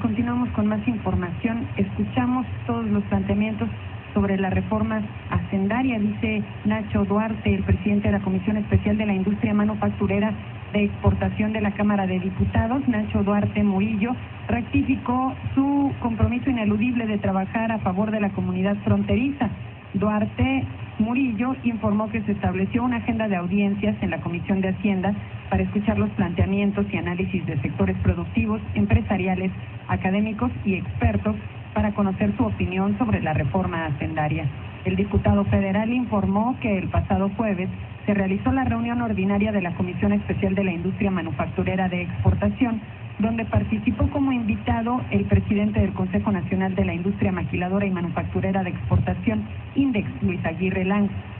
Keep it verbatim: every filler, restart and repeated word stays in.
continuamos con más información. Escuchamos todos los planteamientos sobre la reforma hacendaria. Dice Nacho Duarte, el presidente de la Comisión Especial de la Industria Manufacturera de Exportación de la Cámara de Diputados, Nacho Duarte Murillo, rectificó su compromiso ineludible de trabajar a favor de la comunidad fronteriza. Duarte Murillo informó que se estableció una agenda de audiencias en la Comisión de Hacienda para escuchar los planteamientos y análisis de sectores productivos, empresariales, académicos y expertos para conocer su opinión sobre la reforma hacendaria. El diputado federal informó que el pasado jueves se realizó la reunión ordinaria de la Comisión Especial de la Industria Manufacturera de Exportación, donde participó como invitado el presidente del Consejo Nacional de la Industria Maquiladora y Manufacturera de Exportación, INDEX, Luis Aguirre Lang.